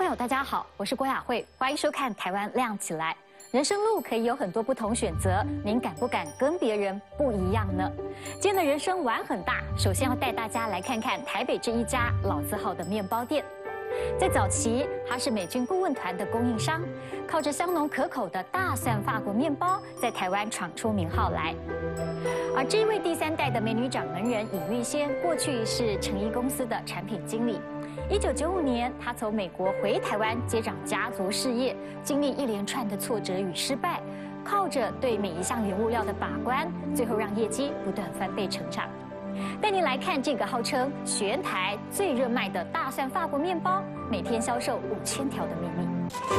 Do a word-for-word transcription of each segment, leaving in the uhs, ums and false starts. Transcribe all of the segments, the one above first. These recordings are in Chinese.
朋友，大家好，我是郭雅慧，欢迎收看《台湾亮起来》。人生路可以有很多不同选择，您敢不敢跟别人不一样呢？今天的人生玩很大，首先要带大家来看看台北这一家老字号的面包店。在早期，它是美军顾问团的供应商，靠着香浓可口的大蒜法国面包，在台湾闯出名号来。而这一位第三代的美女掌门人尹玉仙，过去是成衣公司的产品经理。一九九五年，她从美国回台湾接掌家族事业，经历一连串的挫折与失败，靠着对每一项原物料的把关，最后让业绩不断翻倍成长。带您来看这个号称全台最热卖的大蒜法国面包，每天销售五千条的秘密。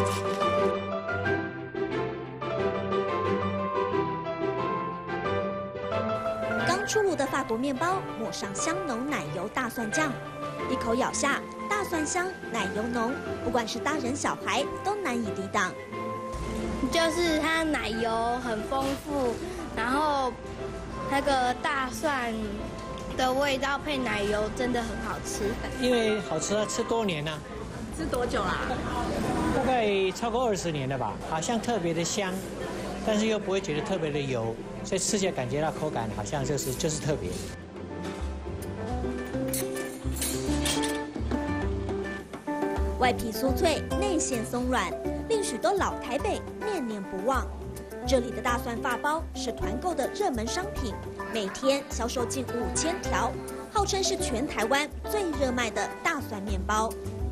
刚出炉的法国面包，抹上香浓奶油大蒜酱，一口咬下，大蒜香，奶油浓，不管是大人小孩都难以抵挡。 就是它奶油很丰富，然后那个大蒜的味道配奶油真的很好吃。 因为好吃啊，吃多年了。 吃多久啦？ 大概超过二十年了吧，好像特别的香，但是又不会觉得特别的油，所以吃起来感觉到口感好像就是就是特别。 外皮酥脆，内馅松软，令许多老台北念念不忘。这里的大蒜法包是团购的热门商品，每天销售近五千条，号称是全台湾最热卖的大蒜面包。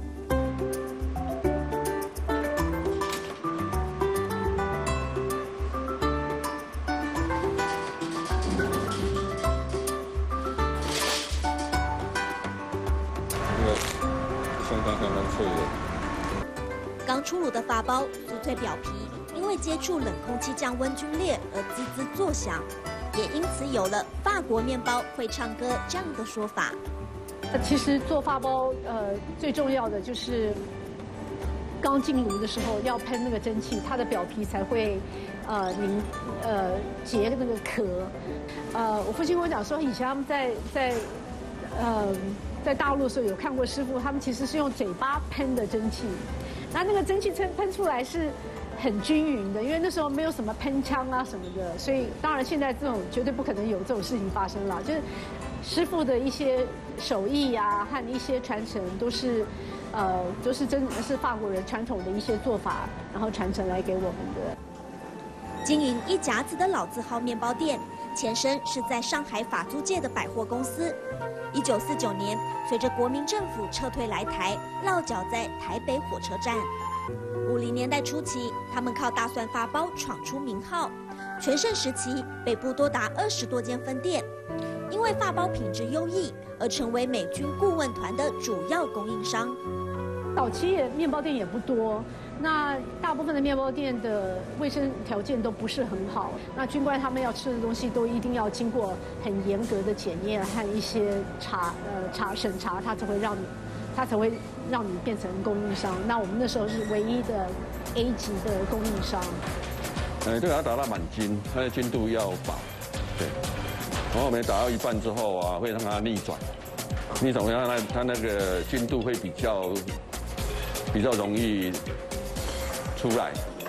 相当相当脆的。 刚出炉的法包，酥脆表皮因为接触冷空气降温皲裂而滋滋作响，也因此有了法国面包会唱歌这样的说法。 其实做法包，呃，最重要的就是刚进炉的时候要喷那个蒸汽，它的表皮才会呃凝呃结那个壳。呃，我父亲跟我讲说，以前他们在在呃在大陆的时候有看过师傅，他们其实是用嘴巴喷的蒸汽，然后那个蒸汽喷喷出来是很均匀的，因为那时候没有什么喷枪啊什么的，所以当然现在这种绝对不可能有这种事情发生了。就是师傅的一些手艺呀、啊、和一些传承都是，呃，都是真的是法国人传统的一些做法，然后传承来给我们的。 经营一甲子的老字号面包店，前身是在上海法租界的百货公司。一九四九年，随着国民政府撤退来台，落脚在台北火车站。五零年代初期，他们靠大蒜法包闯出名号。全盛时期，北部多达二十多间分店，因为法包品质优异，而成为美军顾问团的主要供应商。 早期也面包店也不多，那大部分的面包店的卫生条件都不是很好。那军官他们要吃的东西都一定要经过很严格的检验和一些查呃查审查，他才会让你，他才会让你变成供应商。那我们那时候是唯一的 A 级的供应商。 呃，这个要达到满斤，它的筋度要薄，对。然后我们打到一半之后啊，会让它逆转，逆转会让它它那个筋度会比较。比较容易出来。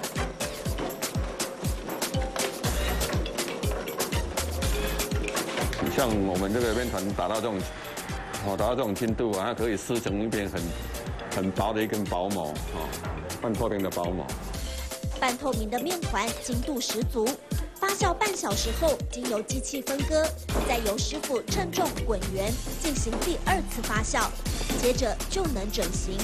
像我们这个面团打到这种，哦，达到这种筋度啊，它可以撕成一片很很薄的一根薄膜，哦，半透明的薄膜。 半透明的面团筋度十足，发酵半小时后，经由机器分割，再由师傅称重滚圆，进行第二次发酵，接着就能整形。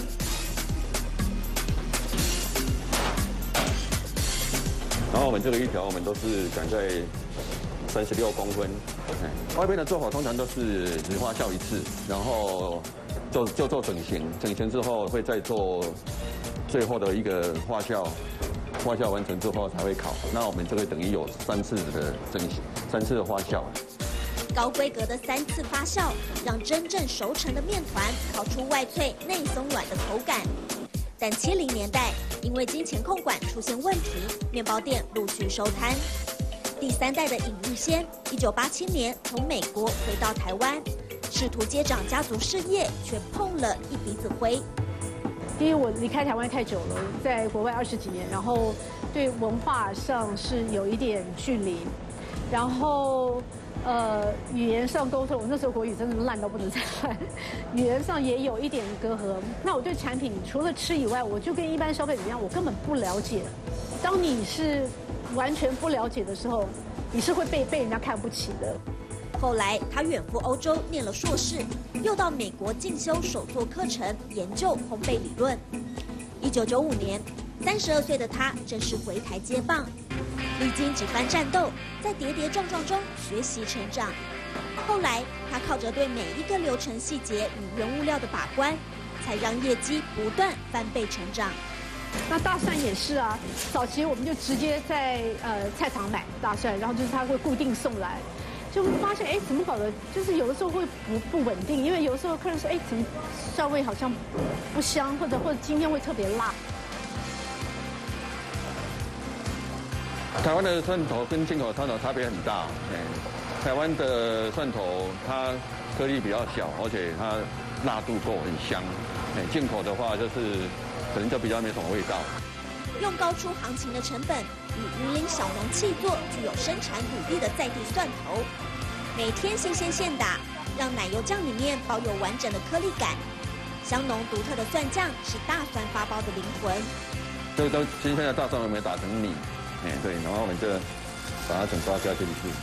然后我们这个一条，我们都是赶在三十六公分。外边的做法通常都是只发酵一次，然后就就做整形，整形之后会再做最后的一个发酵，发酵完成之后才会烤。那我们这个等于有三次的整形，三次的发酵。 高规格的三次发酵，让真正熟成的面团烤出外脆内松软的口感。但七零年代因为金钱控管出现问题，面包店陆续收摊。第三代的尹玉仙，一九八七年从美国回到台湾，试图接掌家族事业，却碰了一鼻子灰。 因为我离开台湾太久了，在国外二十几年，然后对文化上是有一点距离，然后呃语言上沟通，我那时候国语真的烂到不能再烂，语言上也有一点隔阂。那我对产品除了吃以外，我就跟一般消费者一样，我根本不了解。当你是完全不了解的时候，你是会被被人家看不起的。 后来，他远赴欧洲念了硕士，又到美国进修手作课程，研究烘焙理论。一九九五年，三十二岁的他正式回台接棒，历经几番战斗，在跌跌撞撞中学习成长。后来，他靠着对每一个流程细节与原物料的把关，才让业绩不断翻倍成长。 那大蒜也是啊，早期我们就直接在呃菜场买大蒜，然后就是他会固定送来。就会发现，哎，怎么搞的？就是有的时候会不不稳定，因为有的时候客人说，哎，怎么蒜味好像不香，或者或者今天会特别辣。 台湾的蒜头跟进口蒜头差别很大，哎，台湾的蒜头它颗粒比较小，而且它辣度够，很香。哎，进口的话就是可能就比较没什么味道。 用高出行情的成本与云林小农契作具有生产履历的在地蒜头，每天新鲜现打，让奶油酱里面保有完整的颗粒感。香农独特的蒜酱是大蒜发包的灵魂。 这都新鲜的大蒜我们打成米，哎对，然后我们就把它整包加进去。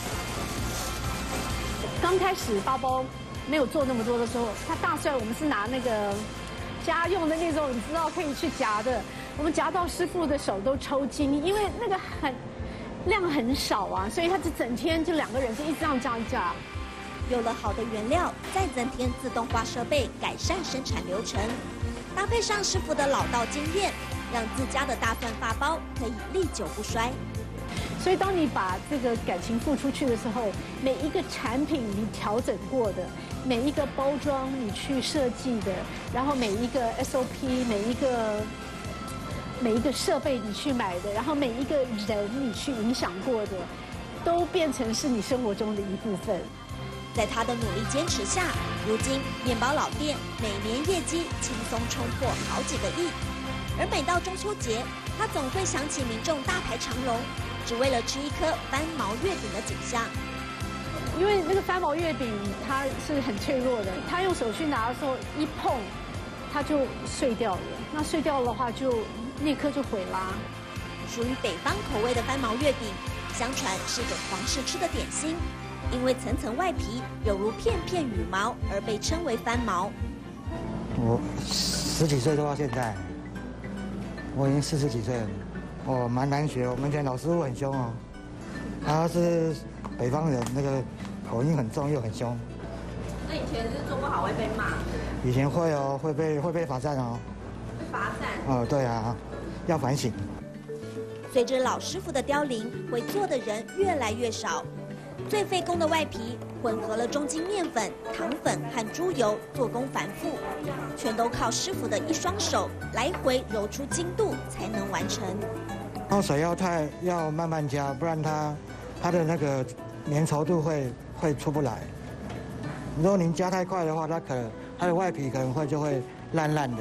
刚开始发包没有做那么多的时候，它大蒜我们是拿那个家用的那种，你知道可以去夹的。我们夹到师傅的手都抽筋，因为那个很量很少啊，所以他这整天就两个人就一直这样夹一夹。 有了好的原料，再增添自动化设备，改善生产流程，搭配上师傅的老道经验，让自家的大蒜发包可以历久不衰。 所以当你把这个感情付出去的时候，每一个产品你调整过的，每一个包装你去设计的，然后每一个 S O P， 每一个每一个设备你去买的，然后每一个人你去影响过的，都变成是你生活中的一部分。 在他的努力坚持下，如今面包老店每年业绩轻松冲破好几个亿。而每到中秋节，他总会想起民众大排长龙，只为了吃一颗翻毛月饼的景象。 因为那个翻毛月饼它是很脆弱的，他用手去拿的时候一碰，它就碎掉了。那碎掉的话就立刻就毁啦。 属于北方口味的翻毛月饼，相传是给皇室吃的点心，因为层层外皮有如片片羽毛，而被称为翻毛。 我十几岁做到现在，我已经四十几岁了，我蛮难学。我们以前老师傅很凶哦，他是北方人，那个口音很重又很凶。 那以前是做不好会被骂？ 以前会哦，会被会被罚站哦。 罚站？ 哦，对啊，要反省。 随着老师傅的凋零，会做的人越来越少。最费工的外皮混合了中筋面粉、糖粉和猪油，做工繁复，全都靠师傅的一双手来回揉出精度才能完成。 然后水要太要慢慢加，不然它它的那个粘稠度会会出不来。如果您加太快的话，它可能它的外皮可能会就会烂烂的。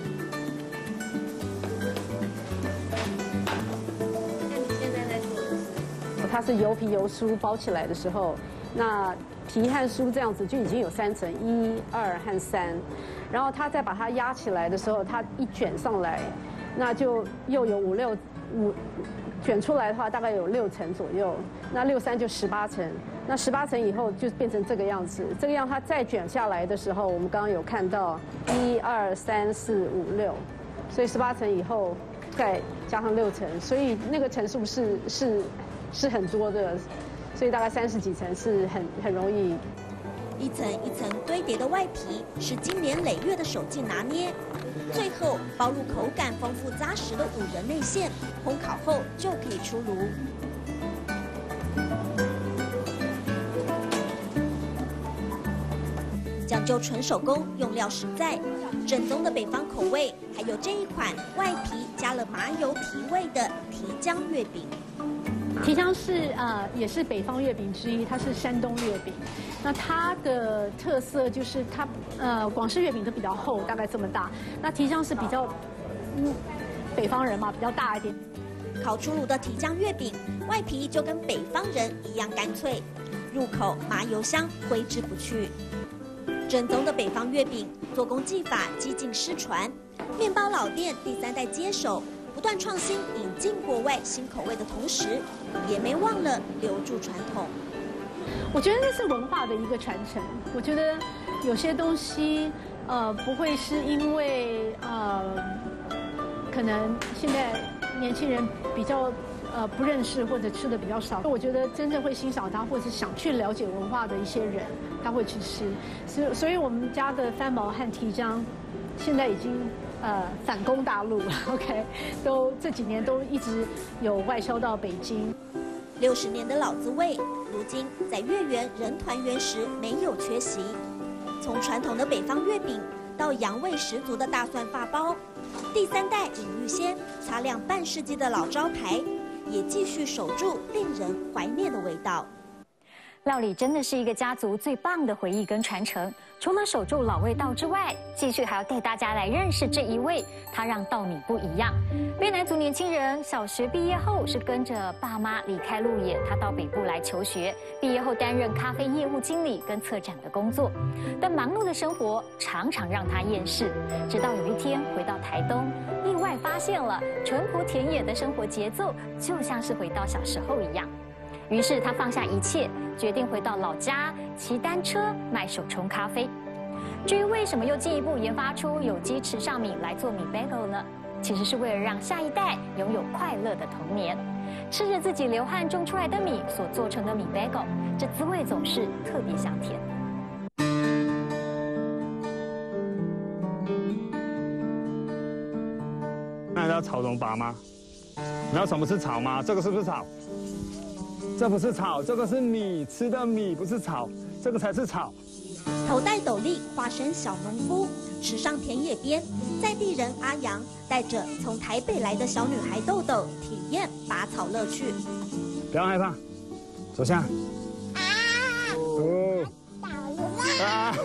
它是油皮油酥包起来的时候，那皮和酥这样子就已经有三层，一、二和三，然后它再把它压起来的时候，它一卷上来，那就又有五六五卷出来的话，大概有六层左右，那六三就十八层，那十八层以后就变成这个样子，这个样它再卷下来的时候，我们刚刚有看到一二三四五六，所以十八层以后再加上六层，所以那个层数是是。是很多的，所以大概三十几层是很很容易。 一层一层堆叠的外皮是经年累月的手劲拿捏，最后包入口感丰富扎实的五仁内馅，烘烤后就可以出炉。讲究纯手工，用料实在，正宗的北方口味。还有这一款外皮加了麻油提味的提浆月饼。 提香是呃也是北方月饼之一，它是山东月饼。那它的特色就是它呃广式月饼都比较厚，大概这么大。那提香是比较嗯北方人嘛，比较大一点。 烤出炉的提浆月饼，外皮就跟北方人一样干脆，入口麻油香挥之不去。正宗的北方月饼做工技法几近失传，面包老店第三代接手。 不断创新，引进国外新口味的同时，也没忘了留住传统。 我觉得那是文化的一个传承。我觉得有些东西，呃，不会是因为呃，可能现在年轻人比较呃不认识或者吃的比较少。我觉得真正会欣赏它或者想去了解文化的一些人，他会去吃。所以，所以我们家的番毛和提浆，现在已经。 呃，反攻大陆 ，OK， 都这几年都一直有外销到北京。 六十年的老滋味，如今在月圆人团圆时没有缺席。从传统的北方月饼到洋味十足的大蒜发包，第三代尹玉仙擦亮半世纪的老招牌，也继续守住令人怀念的味道。 料理真的是一个家族最棒的回忆跟传承。除了守住老味道之外，继续还要带大家来认识这一位，他让稻米不一样。卑南族年轻人小学毕业后是跟着爸妈离开鹿野，他到北部来求学。毕业后担任咖啡业务经理跟策展的工作，但忙碌的生活常常让他厌世。直到有一天回到台东，意外发现了淳朴田野的生活节奏，就像是回到小时候一样。 于是他放下一切，决定回到老家，骑单车卖手冲咖啡。至于为什么又进一步研发出有机池上米来做米 bagel 呢？其实是为了让下一代拥有快乐的童年。吃着自己流汗种出来的米所做成的米 bagel， 这滋味总是特别香甜。 那你知道草怎么拔吗？你知道什么是草吗？这个是不是草？ 这不是草，这个是米，吃的米不是草，这个才是草。 头戴斗笠，化身小农夫，池上田野边，在地人阿阳带着从台北来的小女孩豆豆体验拔草乐趣。 不要害怕，走下。哦。啊！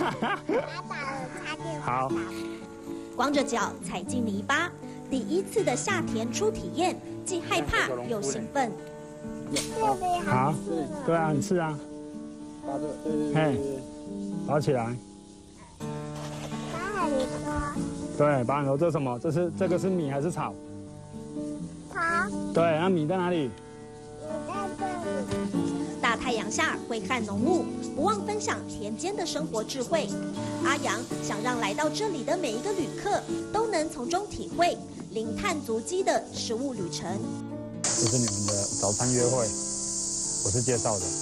好。 光着脚踩进泥巴，第一次的下田初体验，既害怕又兴奋。 好，对啊，你吃啊，嘿，拔起来。拔很多。对，拔很多。这是什么？这是这个是米还是草？ 草。 对，那米在哪里？ 米在这里。 大太阳下挥汗农务，不忘分享田间的生活智慧。阿阳想让来到这里的每一个旅客都能从中体会零碳足迹的食物旅程。 这是你们的早餐约会，我是介绍的，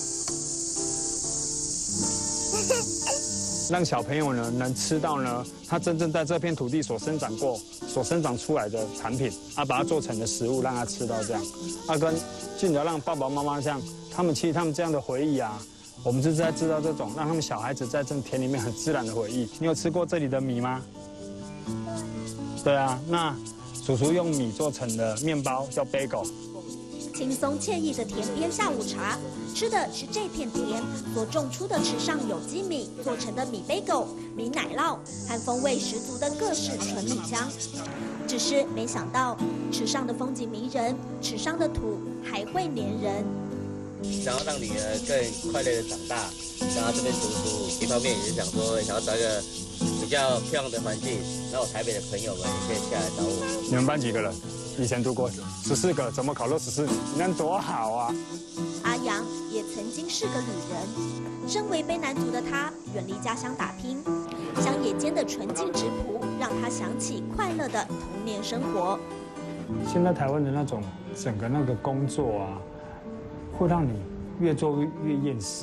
让小朋友呢能吃到呢，他真正在这片土地所生长过、所生长出来的产品，啊，把它做成的食物，让他吃到这样，啊，跟尽量让爸爸妈妈这样，他们其实他们这样的回忆啊，我们就是在制造这种让他们小孩子在这田里面很自然的回忆。你有吃过这里的米吗？对啊，那叔叔用米做成的面包叫 bagel。 轻松惬意的田边下午茶，吃的是这片田所种出的池上有机米做成的米 bagel、米奶酪和风味十足的各式纯米浆。只是没想到，池上的风景迷人，池上的土还会黏人。 想要让女儿更快乐的长大，让她这边读书，一方面也是想说想要找一个比较漂亮的环境，然后台北的朋友们也可以下来找我。 你们班几个人？ 以前读过十四个，怎么考到十四？你那多好啊！ 阿阳也曾经是个旅人，身为卑南族的他，远离家乡打拼，乡野间的纯净质朴，让他想起快乐的童年生活。 现在台湾的那种整个那个工作啊，会让你越做越越厌世，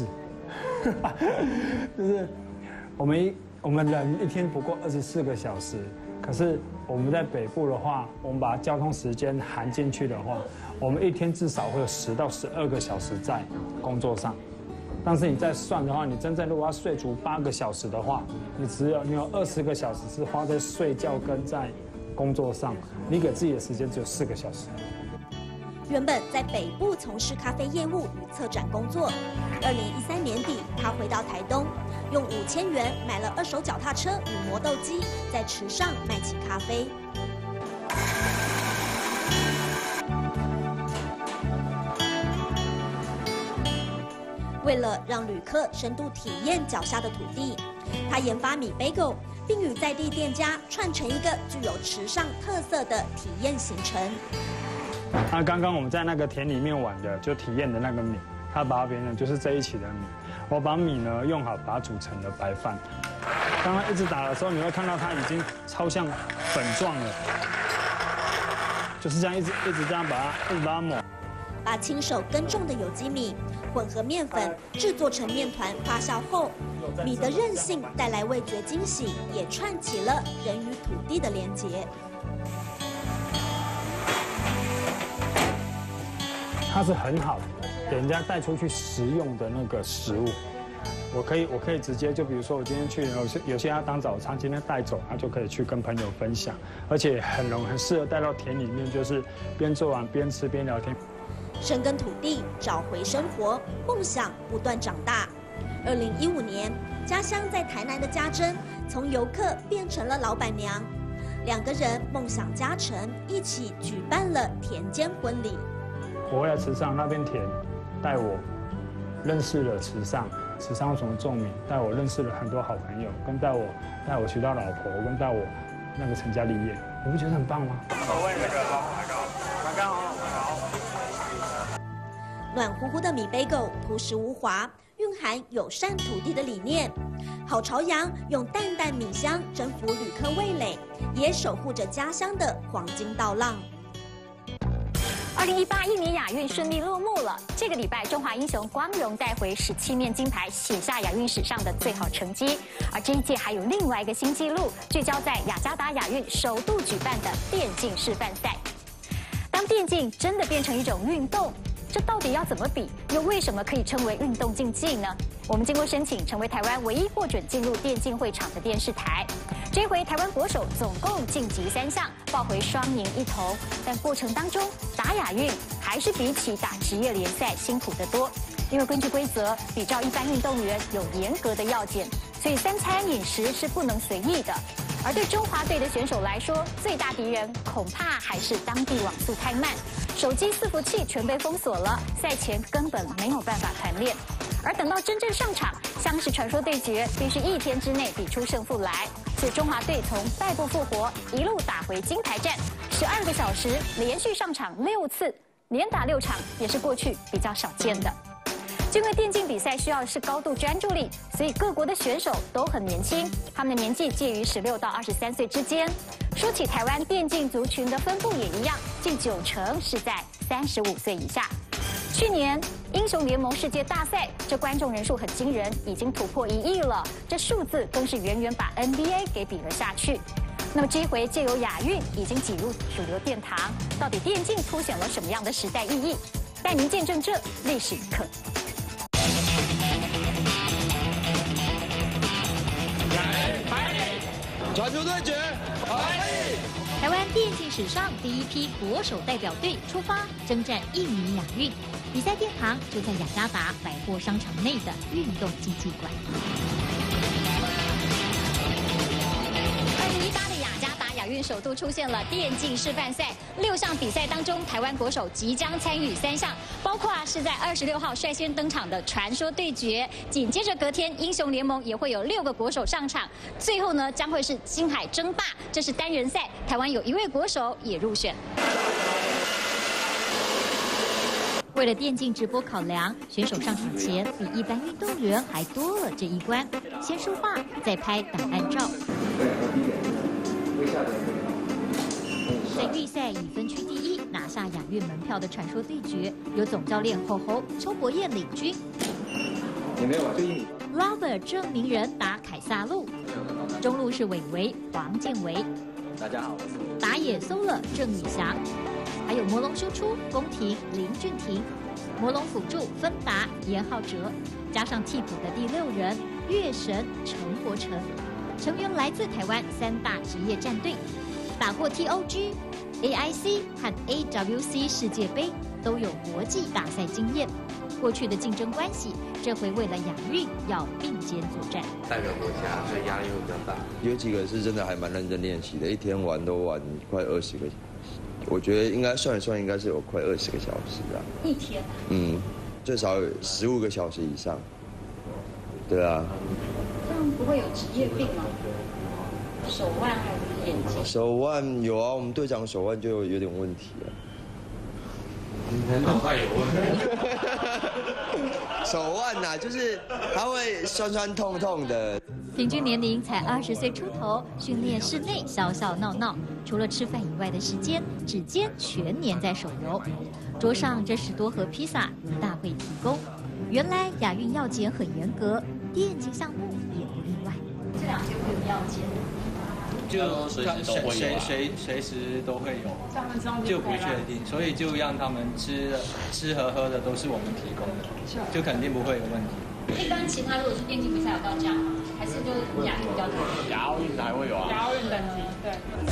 就是我们一我们人一天不过二十四个小时。 可是我们在北部的话，我们把交通时间含进去的话，我们一天至少会有十到十二个小时在工作上。但是你再算的话，你真正如果要睡足八个小时的话，你只有你有二十个小时是花在睡觉跟在工作上，你给自己的时间只有四个小时。 原本在北部从事咖啡业务与策展工作。二零一三年底，他回到台东，用五千元买了二手脚踏车与磨豆机，在池上卖起咖啡。为了让旅客深度体验脚下的土地，他研发米 bagel， 并与在地店家串成一个具有池上特色的体验行程。 那刚刚我们在那个田里面玩的，就体验的那个米，它把边呢就是这一期的米。我把米呢用好，把它煮成了白饭。刚刚一直打的时候，你会看到它已经超像粉状了，就是这样一直一直这样把它一直把它抹。 把亲手耕种的有机米混合面粉制作成面团，发酵后，米的韧性带来味觉惊喜，也串起了人与土地的连结。 它是很好给人家带出去食用的那个食物。我可以，我可以直接就比如说我今天去有些有些要当早餐，今天带走，他就可以去跟朋友分享，而且很容很适合带到田里面，就是边做完边吃边聊天。 深耕土地，找回生活，梦想不断长大。二零一五年，家乡在台南的家珍从游客变成了老板娘，两个人梦想加成，一起举办了田间婚礼。 我回来池上那边田，带我认识了池上，池上怎么种米，带我认识了很多好朋友，跟带我带我娶到老婆，跟带我那个成家立业，你不觉得很棒吗？我问那个好，刚刚好。 暖乎乎的米 bagel 朴实无华，蕴含友善土地的理念。好朝阳用淡淡米香征服旅客味蕾，也守护着家乡的黄金稻浪。 二零一八印尼亚运顺利落幕了，这个礼拜中华英雄光荣带回十七面金牌，写下亚运史上的最好成绩。而这一届还有另外一个新纪录，聚焦在雅加达亚运首度举办的电竞示范赛。当电竞真的变成一种运动，这到底要怎么比？又为什么可以称为运动竞技呢？我们经过申请，成为台湾唯一获准进入电竞会场的电视台。这回台湾国手总共晋级三项，抱回双赢一铜。但过程当中打亚运还是比起打职业联赛辛苦得多，因为根据规则，比照一般运动员有严格的要件，所以三餐饮食是不能随意的。而对中华队的选手来说，最大敌人恐怕还是当地网速太慢，手机伺服器全被封锁了，赛前根本没有办法团练。而等到真正上场，像是传说对决，必须一天之内比出胜负来。所以中华队从败不复活，一路打回金牌战，十二个小时连续上场六次，连打六场也是过去比较少见的。因为电竞比赛需要的是高度专注力，所以各国的选手都很年轻，他们的年纪介于十六到二十三岁之间。说起台湾电竞族群的分布也一样，近九成是在三十五岁以下。去年英雄联盟世界大赛，这观众人数很惊人，已经突破一亿了，这数字更是远远把 N B A 给比了下去。那么这一回借由亚运已经挤入主流殿堂，到底电竞凸显了什么样的时代意义？带您见证这历史一刻。 传球对决， 台湾电竞史上第一批国手代表队出发征战印尼亚运，比赛殿堂就在雅加达百货商场内的运动竞技馆。 二零一八的雅加达亚运首度出现了电竞示范赛，六项比赛当中，台湾国手即将参与三项，包括啊是在二十六号率先登场的传说对决，紧接着隔天英雄联盟也会有六个国手上场，最后呢将会是星海争霸，这是单人赛，台湾有一位国手也入选。 为了电竞直播考量，选手上场前比一般运动员还多了这一关，先说话，再拍档案照。在预赛以分区第一拿下亚运门票的传说对决，由总教练吼吼邱博彦领军。 也没有最近 Lover 郑明仁打凯撒路，中路是伟伟黄建维， 大家好， 打野搜了郑宇翔，还有魔龙输出宫廷林俊廷，魔龙辅助芬达严浩哲，加上替补的第六人月神陈国成，成员来自台湾三大职业战队，打过 T O G、 A I C 和 A W C 世界杯都有国际大赛经验。过去的竞争关系，这回为了亚运要并肩作战。 代表国家，所以压力会比较大。 有几个是真的还蛮认真练习的，一天玩都玩快二十个小时。我觉得应该算一算，应该是有快二十个小时啊。 一天？ 嗯，最少有十五个小时以上。对啊。 这样不会有职业病吗？手腕还是眼睛？ 手腕有啊，我们队长手腕就有点问题了。 你的脑袋有问题。 手腕呐、啊，就是它会酸酸痛痛的。 平均年龄才二十岁出头，训练室内笑笑闹闹，除了吃饭以外的时间，指尖全黏在手游。桌上这十多盒披萨由大会提供。原来亚运药检很严格，电竞项目也不例外。 这两天会有药检？ 就随时都会有，随随随时都会有，就不确定，所以就让他们吃的吃和喝的都是我们提供的，就肯定不会有问题。 一般其他如果是电竞比赛有到这样吗？还是就亚运比较多？ 亚运还会有啊。 亚运等级对。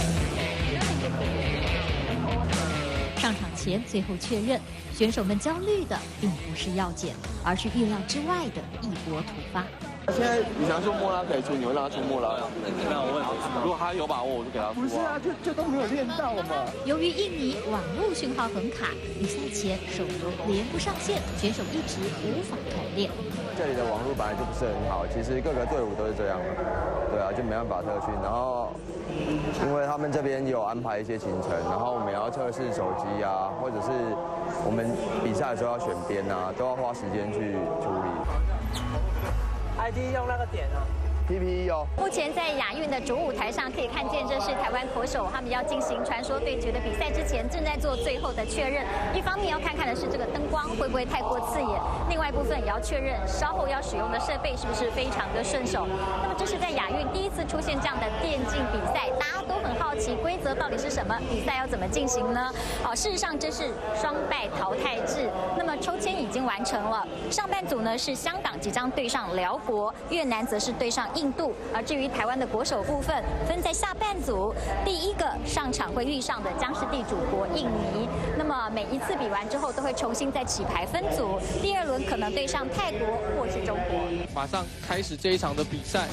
上场前最后确认，选手们焦虑的并不是药检，而是预料之外的一波突发。 现在宇翔说莫拉可以出，你会让他出莫拉？ 那我问如果他有把握，我就给他出。不是啊，就就都没有练到嘛。 由于印尼网络讯号很卡，比赛前手游连不上线，选手一直无法团练。 这里的网络本来就不是很好，其实各个队伍都是这样的，对啊，就没办法特训。然后因为他们这边有安排一些行程，然后我们也要测试手机啊，或者是我们比赛的时候要选边啊，都要花时间去处理。 I D 用那个点啊 ，P P E 哦。 目前在亚运的主舞台上可以看见，这是台湾国手他们要进行传说对决的比赛之前，正在做最后的确认。一方面要看看的是这个灯光会不会太过刺眼，另外一部分也要确认稍后要使用的设备是不是非常的顺手。那么这是在亚运第一次出现这样的电竞比赛，大家都很好奇规则到底是什么，比赛要怎么进行呢？好，事实上这是双败淘汰制，那么抽签已经完成了。上半组呢是香港即将对上辽国，越南则是对上印度，而至于台湾的国手部分，分在下半组。第一个上场会遇上的将是地主国印尼，那么每一次比完之后都会重新再起牌分组。第二轮可能对上泰国或是中国。 马上开始这一场的比赛。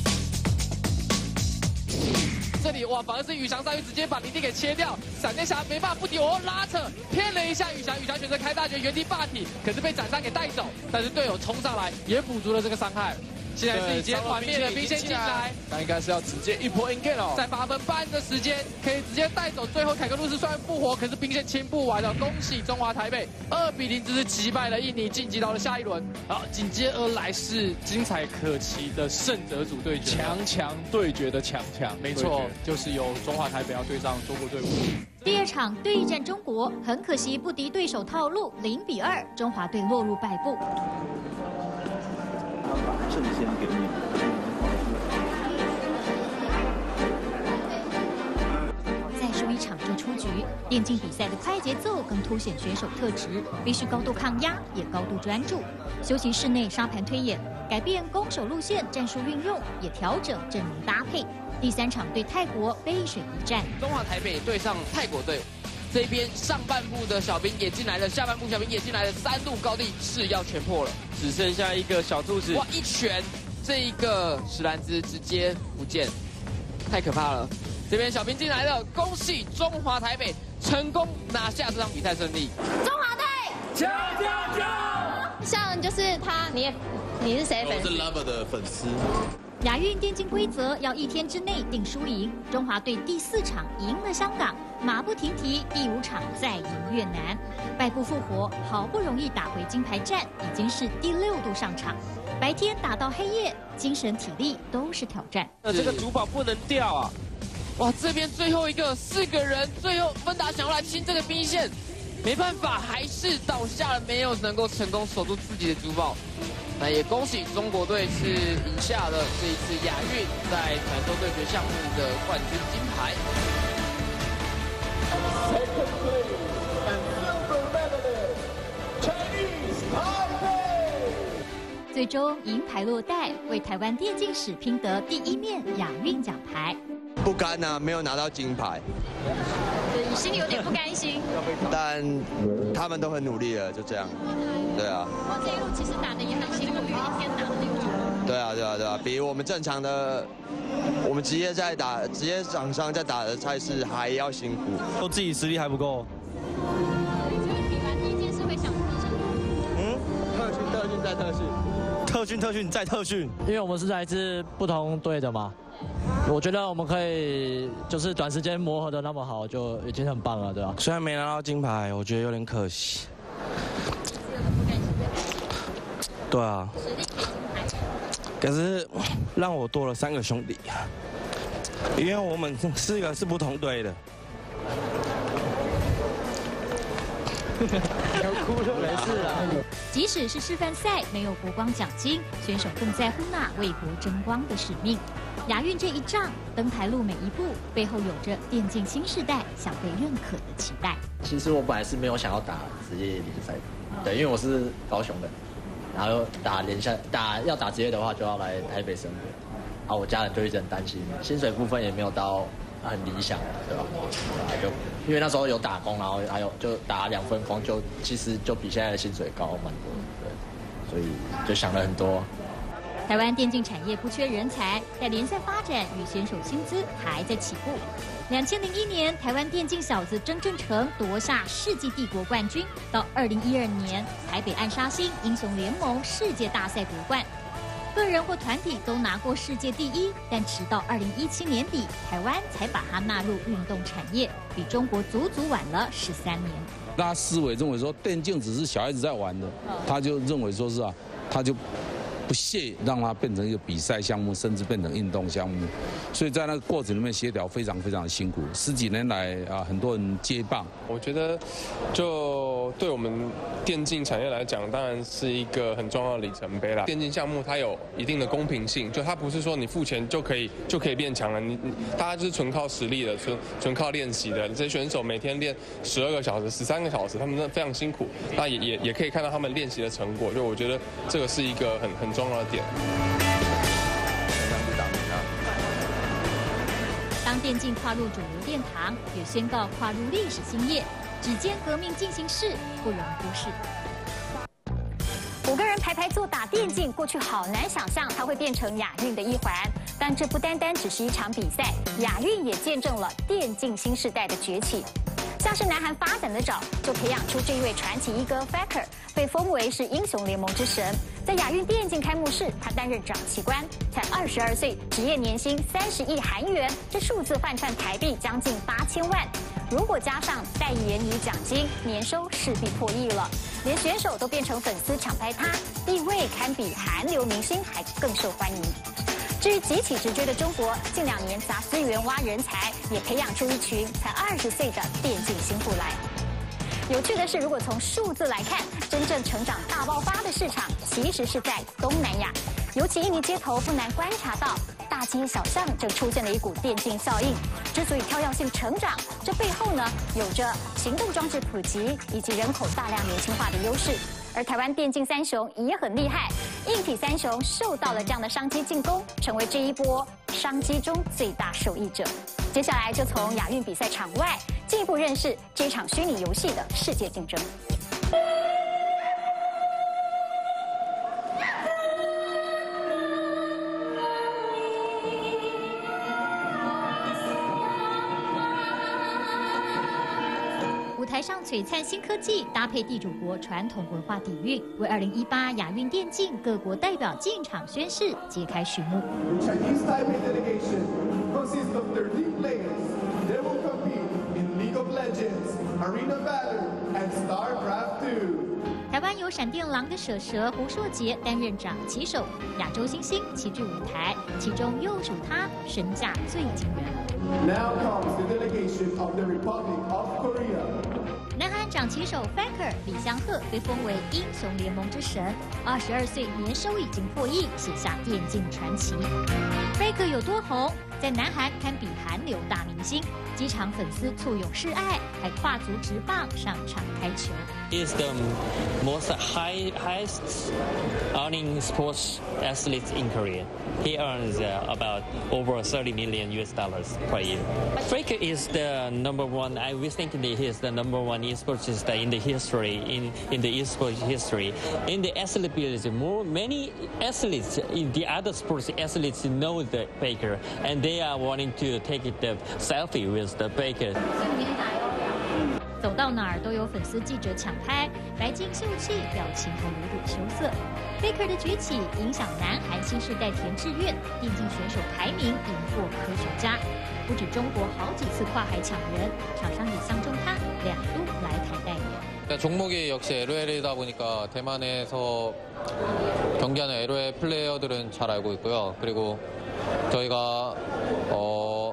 这里哇，反而是宇翔上去直接把林地给切掉，闪电侠没办法不敌哦，拉扯骗了一下宇翔，宇翔选择开大绝原地霸体，可是被斩杀给带走，但是队友冲上来也补足了这个伤害。现在是已经团灭的兵线进来，那应该是要直接一波 engage 了。在八分半的时间，可以直接带走。最后凯格路斯虽然复活，可是兵线清不完了。恭喜中华台北二比零，只是击败了印尼，晋级到了下一轮。好，紧接而来是精彩可期的胜者组对决，强强对决的强强，没错，就是由中华台北要对上中国队伍。 第二场对战中国，很可惜不敌对手套路，零比二，中华队落入败部。 正先给你。 再输一场就出局。电竞比赛的快节奏更凸显选手特质，必须高度抗压，也高度专注。休息室内沙盘推演，改变攻守路线战术运用，也调整阵容搭配。第三场对泰国背水一战， 中华台北对上泰国队。这边上半部的小兵也进来了，下半部小兵也进来了，三路高地是要全破了，只剩下一个小兔子。哇，一拳，这一个石兰兹直接不见，太可怕了。这边小兵进来了，恭喜中华台北成功拿下这场比赛胜利。 中华队， 加加加！ 像就是他，你也你是谁粉丝？ 我是 Lover 的粉丝。 亚运电竞规则要一天之内定输赢，中华队第四场赢了香港，马不停蹄，第五场再赢越南，败部复活，好不容易打回金牌战，已经是第六度上场。白天打到黑夜，精神体力都是挑战。 那这个主堡不能掉啊！哇，这边最后一个四个人，最后芬达想要来清这个兵线，没办法，还是倒下了，没有能够成功守住自己的主堡。那也恭喜中国队是赢下了这一次亚运在传说对决项目的冠军金牌。 最终银牌落袋，为台湾电竞史拼得第一面亚运奖牌。 不甘啊，没有拿到金牌。 就一心里有点不甘心。 但他们都很努力了，就这样。对啊。 这一路其实打的也很辛苦，因为一天打的六场。 对啊，对啊，对啊，比我们正常的，我们职业在打，职业厂商在打的赛事还要辛苦， 都自己实力还不够。 比完第一件事会想做什么？ 嗯，特训，特训再特训， 特训，特训再特训。 因为我们是来自不同队的嘛，我觉得我们可以就是短时间磨合的那么好，就已经很棒了，对吧？ 虽然没拿到金牌，我觉得有点可惜。对啊。可是让我多了三个兄弟，因为我们四个是不同队的。 要哭了，没事啦。 即使是示范赛没有国光奖金，选手更在乎那为国争光的使命。亚运这一仗，登台路每一步背后有着电竞新世代想被认可的期待。 其实我本来是没有想要打职业联赛的，对，因为我是高雄的。然后打联赛，打要打职业的话，就要来台北生活。啊，我家人就一直很担心，薪水部分也没有到很理想，对吧？就因为那时候有打工，然后还有就打两份工，就其实就比现在的薪水高蛮多，对，所以就想了很多。 台湾电竞产业不缺人才，但联赛发展与选手薪资还在起步。两千零一年，台湾电竞小子曾正成夺下世纪帝国冠军，到二零一二年，台北暗杀星英雄联盟世界大赛夺冠。个人或团体都拿过世界第一，但直到二零一七年底，台湾才把它纳入运动产业，比中国足足晚了十三年。 大家思维认为说电竞只是小孩子在玩的，他就认为说是啊，他就不屑让它变成一个比赛项目，甚至变成运动项目，所以在那个过程里面协调非常非常的辛苦。十几年来啊，很多人接棒。 我觉得，就对我们电竞产业来讲，当然是一个很重要的里程碑啦。电竞项目它有一定的公平性，就它不是说你付钱就可以就可以变强了，你你大家就是纯靠实力的，纯纯靠练习的。这些选手每天练十二个小时、十三个小时，他们真的非常辛苦。那也也也可以看到他们练习的成果。就我觉得这个是一个很很重要的点。 当电竞跨入主流殿堂，也宣告跨入历史新页，指尖革命进行式不容忽视。 五个人排排坐打电竞，过去好难想象它会变成亚运的一环。但这不单单只是一场比赛，亚运也见证了电竞新世代的崛起。像是南韩发展的早，就培养出这一位传奇一哥 Faker， 被封为是英雄联盟之神。在亚运电竞开幕式，他担任掌旗官，才二十二岁，职业年薪三十亿韩元，这数字换算台币将近八千万。如果加上代言与奖金，年收势必破亿了。连选手都变成粉丝抢拍他，地位堪比韩流明星，还更受欢迎。至于急起直追的中国，近两年砸资源挖人才，也培养出一群才二十岁的电竞新富来。有趣的是，如果从数字来看，真正成长大爆发的市场其实是在东南亚，尤其印尼街头不难观察到，大街小巷正出现了一股电竞效应。之所以跳跃性成长，这背后呢有着行动装置普及以及人口大量年轻化的优势。而台湾电竞三雄也很厉害，硬体三雄受到了这样的商机进攻，成为这一波商机中最大受益者。接下来就从亚运比赛场外进一步认识这场虚拟游戏的世界竞争。 台上璀璨新科技，搭配地主国传统文化底蕴，为二零一八亚运电竞各国代表进场宣誓揭开序幕。 Chinese Taipei delegation consists of thirteen players. They will compete in League of Legends, Arena Valor, and StarCraft two. 台湾由闪电狼的舍蛇胡硕杰担任掌旗手，亚洲新星齐聚舞台，其中又属他身价最惊人。 Now comes the delegation of the Republic of Korea. 南韩掌旗手 Faker 李相赫被封为英雄联盟之神，二十二岁年收已经破亿，写下电竞传奇。Faker 有多红？在南韩堪比韩流大明星， 机场粉丝簇拥示爱，还跨足职棒上场开球。 He is the most high, highest earning sports athlete in Korea. He earns uh, about over thirty million U S dollars per year. Faker is the number one. I was thinking that he is the number one esportist in the history in in the esports history. In the athlete business, more many athletes in the other sports athletes know the Faker, and they are wanting to take it the selfie with the Faker. 走到哪儿都有粉丝记者抢拍，白金秀气，表情还有点羞涩。Faker 的崛起影响南韩新世代田志愿电竞选手排名赢过科学家，不止中国好几次跨海抢人，厂商也相中他，两度来台代言。 종목이 역시 엘오엘이다 보니까 대만에서 경기하는 엘오엘 플레이어들은 잘 알고 있고요. 그리고 저희가 어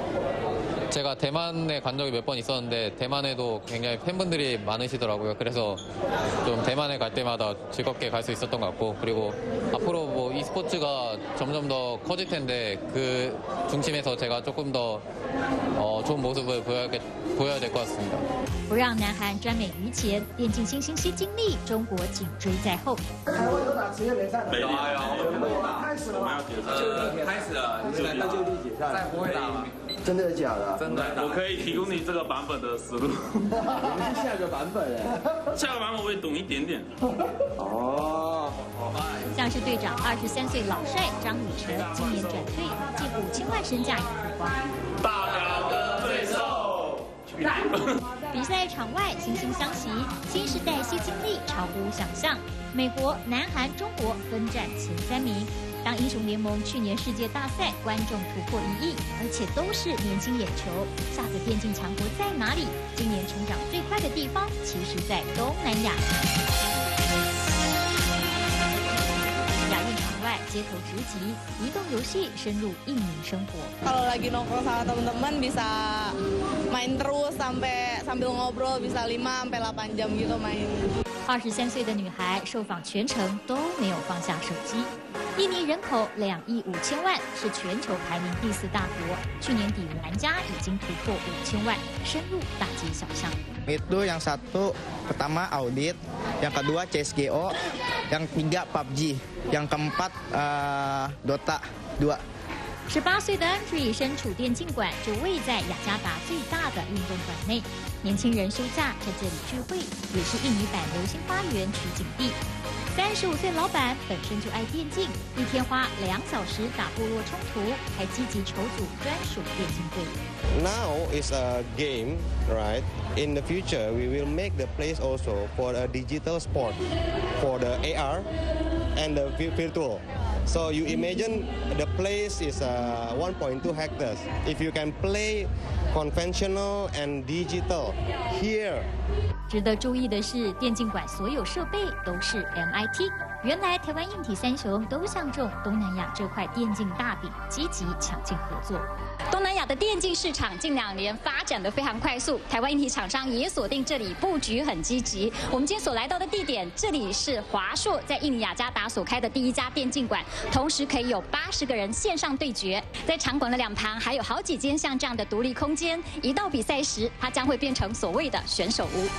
제가 대만에 간 적이 몇 번 있었는데 대만에도 굉장히 팬분들이 많으시더라고요. 그래서 좀 대만에 갈 때마다 즐겁게 갈 수 있었던 것 같고 그리고 앞으로 뭐 e스포츠가 점점 더 커질 텐데 그 중심에서 제가 조금 더 어, 좋은 모습을 보여야, 보여야 될 것 같습니다. 不让南韩专美于前，电竞新星吸金力，中国紧追在后。 台湾有打职业联赛吗？ 没有， 开始了吗？ 呃，开始了， 就地那就地解散， 再不会打吗？ 真的假的？ 真的，我可以提供你这个版本的思路。 我们是下个版本哎， 下个版本我也懂一点点。 哦， 像是队长二十三岁老帅张雨晨，今年转队，近五千万身价也曝光。 大表哥最瘦。 比赛场外惺惺相惜，新时代吸金力超乎想象。美国、南韩、中国分占前三名。当英雄联盟去年世界大赛观众突破一亿，而且都是年轻眼球，下个电竞强国在哪里？今年成长最快的地方，其实在东南亚。亚运场外街头直击，移动游戏深入印尼生活。 Kalau lagi nongkrong sama teman-teman bisa main terus sampai sambil ngobrol bisa lima sampai delapan jam gitu main。 二十三岁的女孩受访全程都没有放下手机。印尼人口两亿五千万，是全球排名第四大国。去年底玩家已经突破五千万，深入大街小巷。 Itu yang satu pertama Audit, yang kedua C S G O, yang tiga P U B G, yang keempat uh, Dota 二。 十八岁的 Andrew 身处电竞馆，就位在雅加达最大的运动馆内。年轻人休假在这里聚会，也是印尼版流星花园取景地。三十五岁老板本身就爱电竞，一天花两小时打部落冲突，还积极筹组专属电竞队伍。 Now is a game, right? In the future, we will make the place also for a digital sport, for the A R and the virtual. So you imagine the place is uh, one point two hectares. If you can play conventional and digital here. 值得注意的是，电竞馆所有设备都是 M I T。原来台湾硬体三雄都相中东南亚这块电竞大饼，积极抢进合作。 东南亚的电竞市场近两年发展得非常快速，台湾硬体厂商也锁定这里，布局很积极。我们今天所来到的地点，这里是华硕在印尼雅加达所开的第一家电竞馆，同时可以有八十个人线上对决。在场馆的两旁还有好几间像这样的独立空间，一到比赛时，它将会变成所谓的选手屋。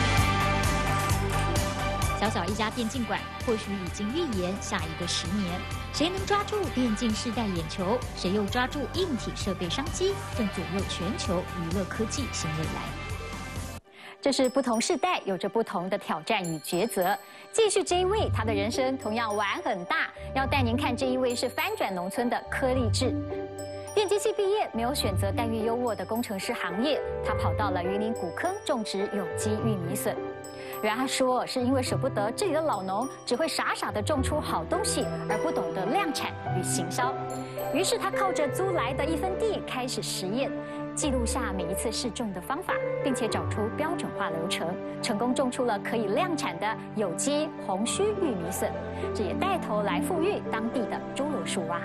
小小一家电竞馆，或许已经预言下一个十年。谁能抓住电竞世代眼球？谁又抓住硬体设备商机，正左右全球娱乐科技新未来。 这是不同世代有着不同的挑战与抉择。继续这一位，他的人生同样玩很大。要带您看这一位是翻转农村的柯立志。 电机系毕业，没有选择待遇优渥的工程师行业，他跑到了云林古坑种植有机玉米笋。原来他说是因为舍不得这里的老农只会傻傻的种出好东西，而不懂得量产与行销。于是他靠着租来的一分地开始实验，记录下每一次试种的方法，并且找出标准化流程，成功种出了可以量产的有机红须玉米笋。这也带头来富裕当地的侏罗树蛙。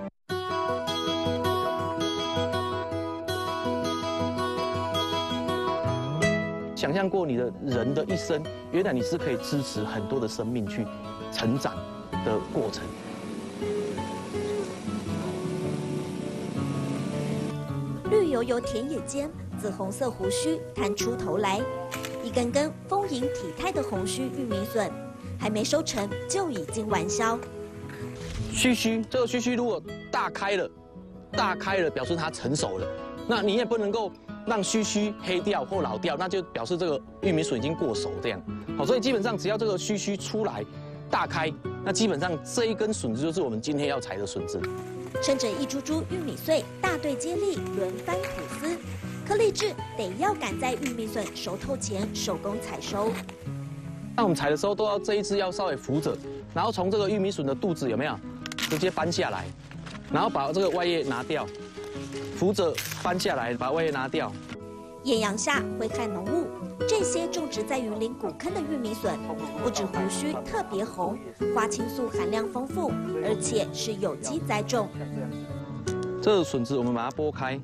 想象过你的人的一生，原来你是可以支持很多的生命去成长的过程。 绿油悠悠田野间，紫红色胡须探出头来，一根根丰盈体态的红须玉米笋，还没收成就已经完销。 须须，这个须须如果大开了，大开了表示它成熟了，那你也不能够让须须黑掉或老掉，那就表示这个玉米笋已经过熟这样。好，所以基本上只要这个须须出来大开，那基本上这一根笋子就是我们今天要采的笋子。 趁着一株株玉米穗大队接力轮番吐丝，柯立志得要赶在玉米笋熟透前手工采收。 那我们采的时候都要这一支要稍微扶着，然后从这个玉米笋的肚子有没有直接搬下来，然后把这个外叶拿掉，扶着搬下来，把外叶拿掉。 艳阳下挥汗浓雾，这些种植在云林古坑的玉米笋，不止胡须特别红，花青素含量丰富，而且是有机栽种。 这个笋子我们把它剥开，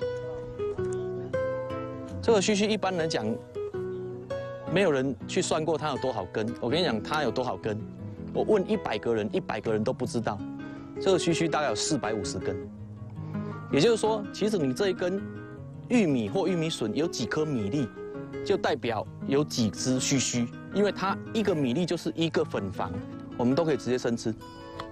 这个须须一般来讲，没有人去算过它有多少根。我跟你讲，它有多少根？我问一百个人，一百个人都不知道。这个须须大概有四百五十根，也就是说，其实你这一根玉米或玉米笋有几颗米粒，就代表有几只须须，因为它一个米粒就是一个粉房，我们都可以直接生吃，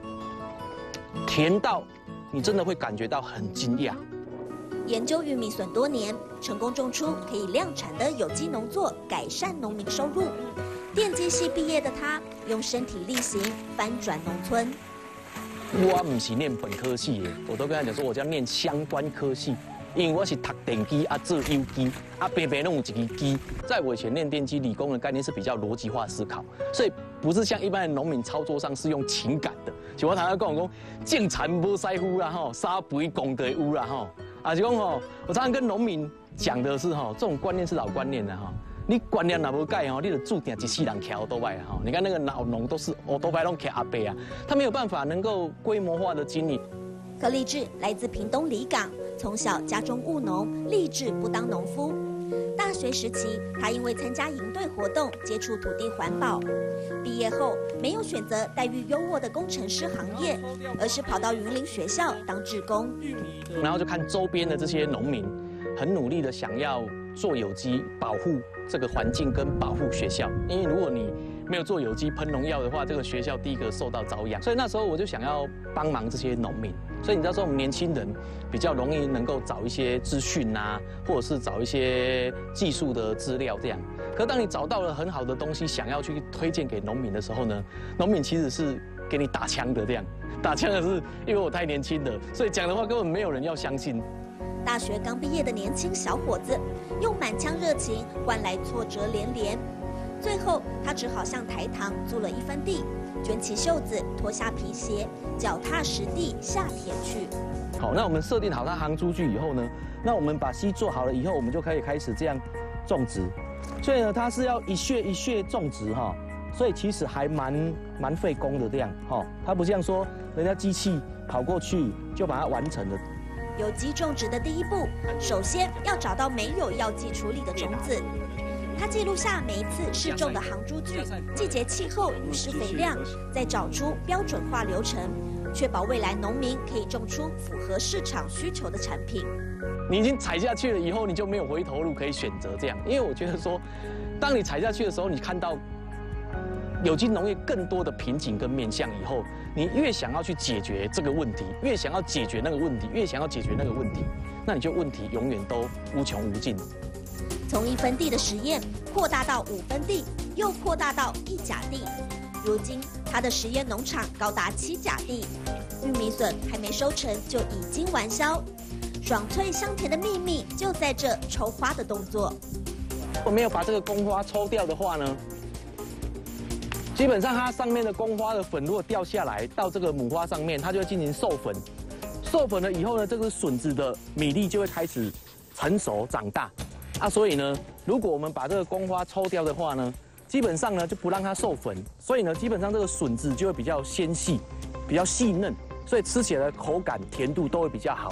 甜到你真的会感觉到很惊讶。 研究玉米笋多年，成功种出可以量产的有机农作，改善农民收入。电机系毕业的他，用身体力行翻转农村。 我不是念本科系的，我都跟他讲说，我叫念相关科系，因为我是读电机啊，做有机啊，边边弄有一支机。在我以前念电机理工的概念是比较逻辑化思考，所以不是像一般的农民操作上是用情感的。就我常常跟我讲，种田无师傅啦吼，沙肥公地有啦吼。啊，就讲吼，我常常跟农民讲的是吼，这种观念是老观念的哈。你观念若无改吼，你就注定一世人骑欧多拜哈。你看那个老农都是欧多拜拢骑阿伯啊，他没有办法能够规模化的经营。 柯立志来自屏东里港，从小家中务农，立志不当农夫。大学时期，他因为参加营队活动，接触土地环保。毕业后，没有选择待遇优渥的工程师行业，而是跑到云林学校当志工。 然后就看周边的这些农民，很努力的想要做有机，保护这个环境跟保护学校。因为如果你没有做有机喷农药的话，这个学校第一个受到遭殃。所以那时候我就想要帮忙这些农民。所以你知道说我们年轻人比较容易能够找一些资讯啊，或者是找一些技术的资料这样。可当你找到了很好的东西，想要去推荐给农民的时候呢，农民其实是给你打枪的这样。打枪的是因为我太年轻了，所以讲的话根本没有人要相信。 大学刚毕业的年轻小伙子，用满腔热情换来挫折连连。最后，他只好向台糖租了一分地，卷起袖子，脱下皮鞋，脚踏实地下田去。 好，那我们设定好它行出去以后呢，那我们把溪做好了以后，我们就可以开始这样种植。所以呢，它是要一穴一穴种植哈，所以其实还蛮蛮费工的这样哈。它不像说人家机器跑过去就把它完成了。 有机种植的第一步，首先要找到没有药剂处理的种子。他记录下每一次试种的行株距、季节、气候与施肥量，再找出标准化流程，确保未来农民可以种出符合市场需求的产品。 你已经踩下去了以后，你就没有回头路可以选择这样。因为我觉得说，当你踩下去的时候，你看到有机农业更多的瓶颈跟面向以后，你越想要去解决这个问题，越想要解决那个问题，越想要解决那个问题，那你就问题永远都无穷无尽。 从一分地的实验扩大到五分地，又扩大到一甲地。如今，他的实验农场高达七甲地，玉米笋还没收成就已经完销。爽脆香甜的秘密就在这抽花的动作。 我没有把这个公花抽掉的话呢，基本上它上面的公花的粉如果掉下来到这个母花上面，它就会进行授粉。授粉了以后呢，这个笋子的米粒就会开始成熟长大。啊，所以呢，如果我们把这个公花抽掉的话呢，基本上呢就不让它授粉，所以呢，基本上这个笋子就会比较纤细，比较细嫩，所以吃起来的口感、甜度都会比较好。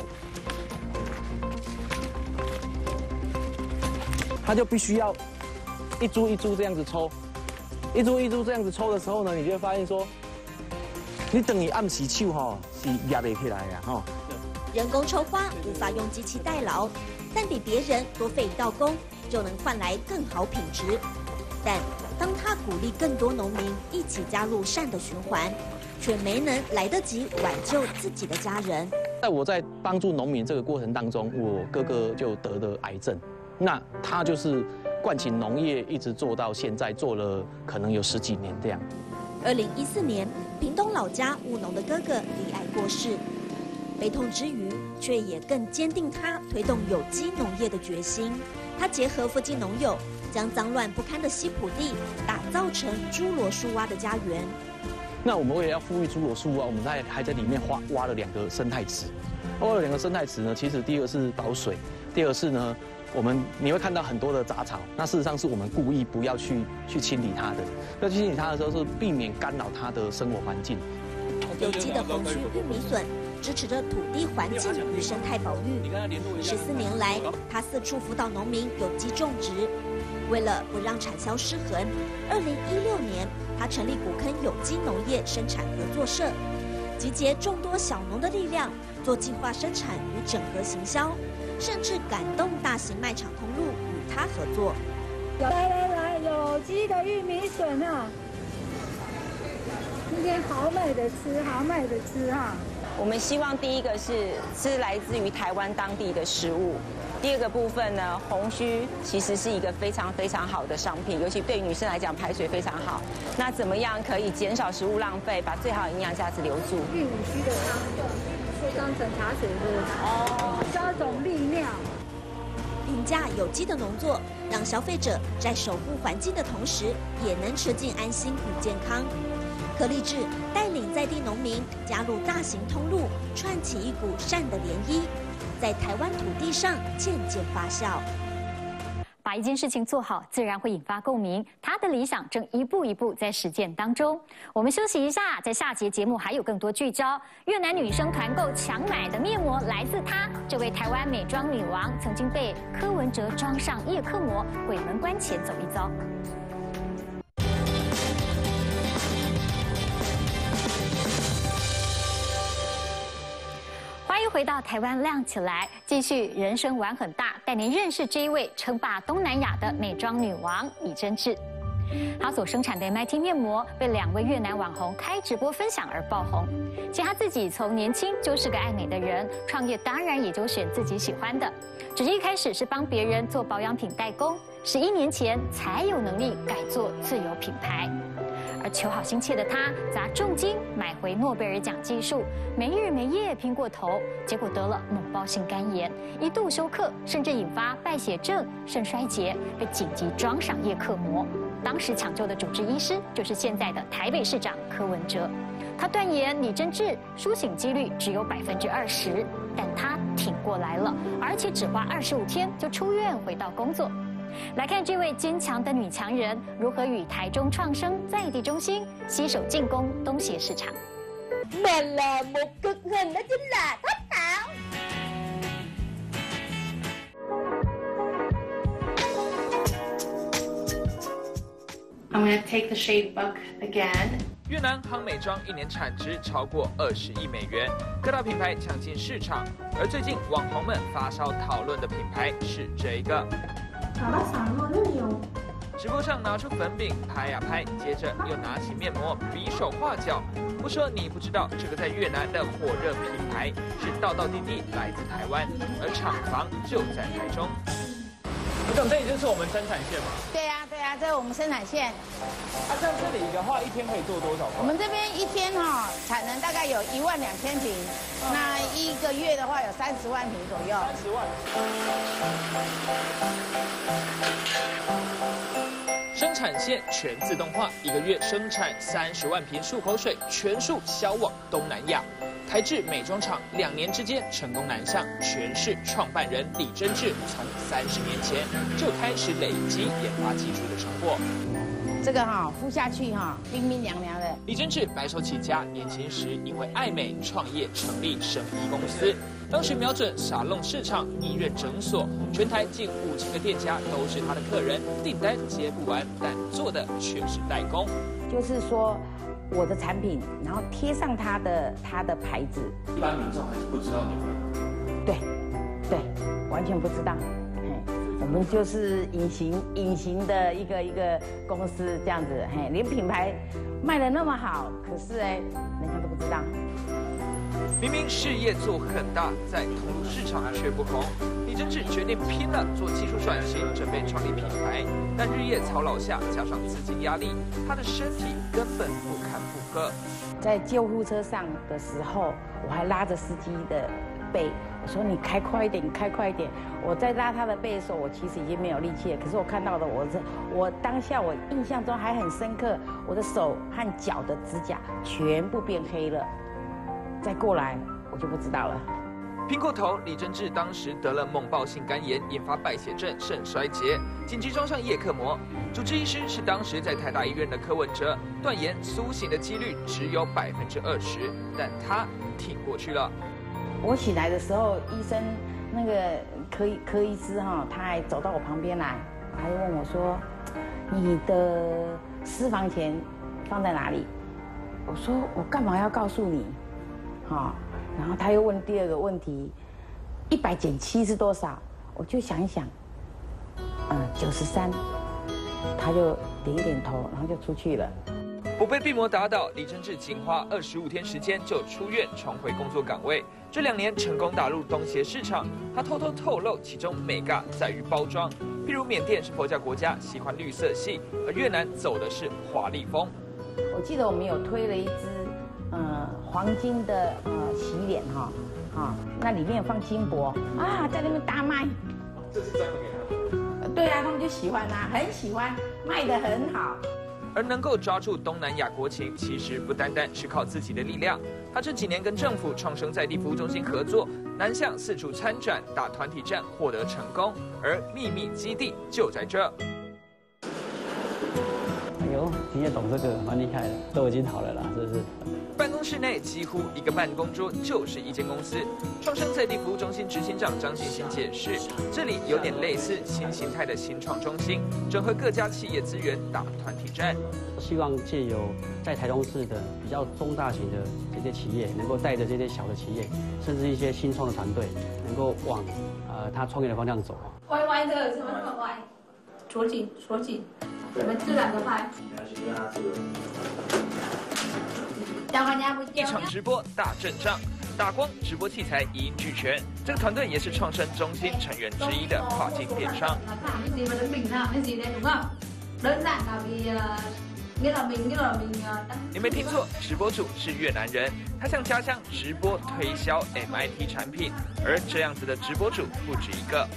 它就必须要一株一株这样子抽，一株一株这样子抽的时候呢，你就会发现说，你等你按时手吼是压不起来呀吼。 人工抽花无法用机器代劳。 但比别人多费一道工，就能换来更好品质。但当他鼓励更多农民一起加入善的循环，却没能来得及挽救自己的家人。 在我在帮助农民这个过程当中，我哥哥就得了癌症，那他就是惯情农业，一直做到现在，做了可能有十几年这样。 二零一四年，屏东老家务农的哥哥罹癌过世，悲痛之余，却也更坚定他推动有机农业的决心。他结合附近农友，将脏乱不堪的西埔地打造成侏罗树蛙的家园。 那我们为了要富裕侏罗树蛙，我们还还在里面挖挖了两个生态池。挖了两个生态池呢，其实第一个是保水，第二个是呢，我们你会看到很多的杂草，那事实上是我们故意不要去去清理它的。要去清理它的时候，是避免干扰它的生活环境。 有机的红须玉米笋支持着土地环境与生态保育。十四年来，他四处辅导农民有机种植。为了不让产销失衡，二零一六年，他成立古坑有机农业生产合作社，集结众多小农的力量，做计划生产与整合行销，甚至感动大型卖场通路与他合作。 来来来，有机的玉米笋啊！今天好美的吃，好美的吃哈！ 我们希望第一个是吃来自于台湾当地的食物。第二个部分呢，红须其实是一个非常非常好的商品，尤其对于女生来讲，排水非常好。那怎么样可以减少食物浪费，把最好的营养价值留住？ 玉米须的汤是当成茶水喝哦，加种利尿。 平价有机的农作，让消费者在守护环境的同时，也能吃进安心与健康。柯立志带领在地农民加入大型通路，串起一股善的涟漪，在台湾土地上渐渐发酵。 把一件事情做好，自然会引发共鸣。他的理想正一步一步在实践当中。我们休息一下，在下节节目还有更多聚焦。越南女生团购强买的面膜来自她，这位台湾美妆女王曾经被柯文哲装上叶克膜，鬼门关前走一遭。欢迎回到台湾亮起来，继续人生玩很大，带您认识这一位称霸东南亚的美妆女王李贞智。她所生产的 M I T 面膜被两位越南网红开直播分享而爆红。其实她自己从年轻就是个爱美的人，创业当然也就选自己喜欢的。只是一开始是帮别人做保养品代工，十一年前才有能力改做自有品牌。而求好心切的他砸重金买回诺贝尔奖技术，没日没夜拼过头，结果得了猛暴性肝炎，一度休克，甚至引发败血症、肾衰竭，被紧急装上叶克膜。当时抢救的主治医师就是现在的台北市长柯文哲。他断言李贞智苏醒几率只有百分之二十，但他挺过来了，而且只花二十五天就出院回到工作。来看这位坚强的女强人如何与台中创生在地中心携手进攻东协市場。 Mà là một cực hình, đó chính là Thất Thảo. I'm gonna take the shade Buck again. 越南夯美妆一年产值超过二十亿美元，各大品牌抢进市场。而最近网红们发烧讨论的品牌是这个。直播上拿出粉饼拍呀拍，接着又拿起面膜比手画脚。不说你不知道，这个在越南的火热品牌是道道地地来自台湾，而厂房就在台中。李总，这里就是我们生产线吗？ 对呀、啊，对呀、啊，这是我们生产线。 那、啊、像这里的话，一天可以做多少？ 我们这边一天哈、哦、产能大概有一万两千瓶，嗯、那一个月的话有三十万瓶左右。 三十万。生产线全自动化，一个月生产三十万瓶漱口水，全数销往东南亚。台制美妆厂两年之间成功南向，全是创办人李贞智从三十年前就开始累积研发技术的成果。 这个哈、哦、敷下去哈、哦，冰冰凉凉的。 李贞智白手起家，年轻时因为爱美创业成立生医公司，当时瞄准沙龙市场，医院诊所，全台近五千个店家都是他的客人，订单接不完，但做的却是代工。 就是说。我的产品，然后贴上它的它的牌子， 一般民众还是不知道你们。 对， 对，完全不知道。嘿，我们就是隐形隐形的一个一个公司这样子，嘿，连品牌卖得那么好，可是哎，人家都不知道。 明明事业做很大，在通路市场却不红。李贞志决定拼了，做技术转型，准备创立品牌。但日夜操劳下，加上资金压力，他的身体根本不堪负荷。 在救护车上的时候，我还拉着司机的背，我说你开快一点，你开快一点。我在拉他的背的时候，我其实已经没有力气了。可是我看到的，我这我当下我印象中还很深刻，我的手和脚的指甲全部变黑了。再过来，我就不知道了。 拼过头，李贞志当时得了猛暴性肝炎，引发败血症、肾衰竭，紧急装上叶克膜。主治医师是当时在台大医院的柯文哲，断言苏醒的几率只有百分之二十，但他挺过去了。 我醒来的时候，医生那个科科医师哈，他还走到我旁边来，他就问我说：“你的私房钱放在哪里？”我说：“我干嘛要告诉你？”好，然后他又问第二个问题，一百减七是多少？我就想一想，嗯，九十三。他就点一点头，然后就出去了。 不被病魔打倒，李贞志仅花二十五天时间就出院，重回工作岗位。这两年成功打入东协市场，他偷偷透露，其中美嘎在于包装。譬如缅甸是佛教国家，喜欢绿色系，而越南走的是华丽风。 我记得我们有推了一支。呃，黄金的呃洗脸哈，啊，那里面有放金箔啊，在那边大卖。 这是专门给他们。 对啊，他们就喜欢啊，很喜欢，卖得很好。 而能够抓住东南亚国情，其实不单单是靠自己的力量。他这几年跟政府创生在地服务中心合作，南向四处参展，打团体战获得成功，而秘密基地就在这。 哎呦，你也懂这个，蛮厉害的，都已经好了啦，是不是？ 办公室内几乎一个办公桌就是一间公司。创生在地服务中心执行长张信新解释，这里有点类似新形态的新创中心，整合各家企业资源打团体战。 希望借由在台中市的比较中大型的这些企业，能够带着这些小的企业，甚至一些新创的团队，能够往呃他创业的方向走。 歪歪的，什么那么歪？左紧左紧，我们自然的拍。 一场直播大阵仗，打光直播器材一应俱全。这个团队也是创生中心成员之一的跨境电商。你没听错，直播主是越南人，他向家乡直播推销 M I T 产品，而这样子的直播主不止一个。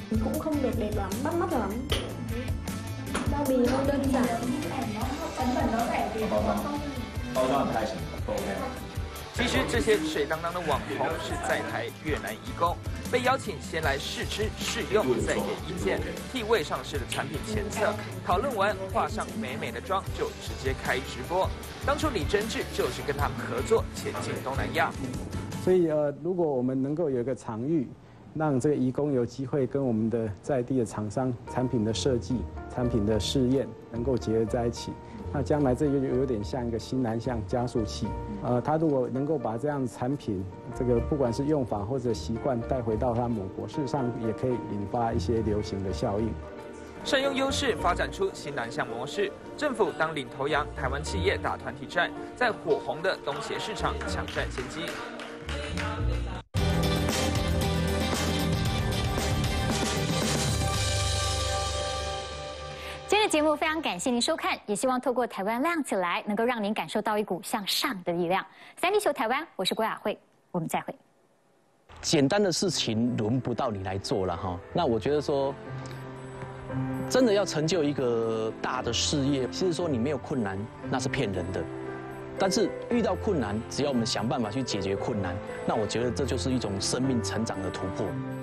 包装很开心 ，OK。 其实这些水当当的网红是在台越南移工，被邀请先来试吃试用，再给意见，替未上市的产品前测，讨论完画上美美的妆就直接开直播。当初李贞志就是跟他们合作前进东南亚。 所以呃，如果我们能够有一个场域，让这个移工有机会跟我们的在地的厂商产品的设计、产品的试验能够结合在一起。那将来这就有点像一个新南向加速器，呃，他如果能够把这样的产品，这个不管是用法或者习惯带回到他母国，事实上也可以引发一些流行的效应。 善用优势发展出新南向模式，政府当领头羊，台湾企业打团体战，在火红的东协市场抢占先机。 今日节目非常感谢您收看，也希望透过台湾亮起来，能够让您感受到一股向上的力量。三地球台湾，我是郭雅慧，我们再会。 简单的事情轮不到你来做了哈，那我觉得说，真的要成就一个大的事业，其实说你没有困难，那是骗人的。但是遇到困难，只要我们想办法去解决困难，那我觉得这就是一种生命成长的突破。